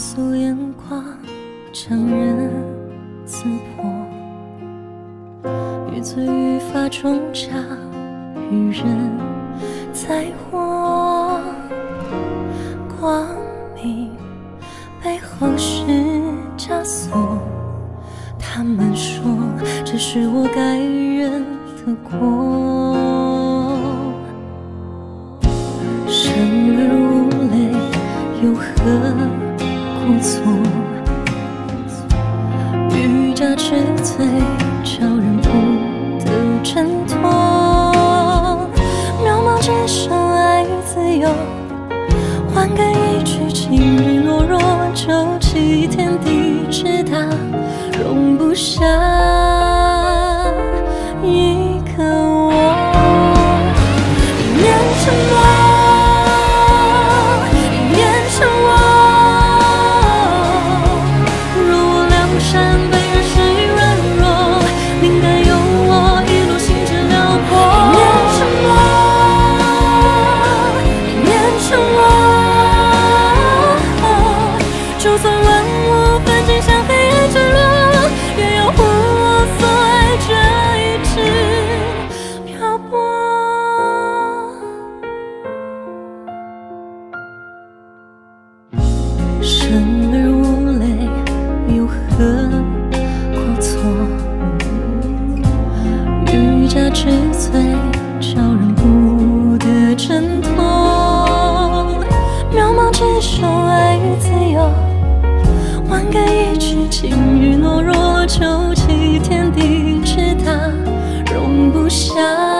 俗眼光将人刺破，欲醉于法中将愚人灾祸。光明背后是枷锁，他们说这是我该认的过。生而无泪，又何苦错？欲加之罪，叫人不得挣脱。渺茫之手，爱与自由，换个一句情日懦弱，就弃天地之大，容不下一个我。一念沉默，一念沉默。若我梁山被人视为软弱，宁敢有我一路行至辽阔。一念沉默，一念沉默。就算万物纷争向黑暗坠落，也要护我所爱这一直漂泊。生而无泪，又何过错？欲加之罪，叫人不得挣脱。渺茫之手，爱与自由，换个一句情日懦弱，就弃天地之大，容不下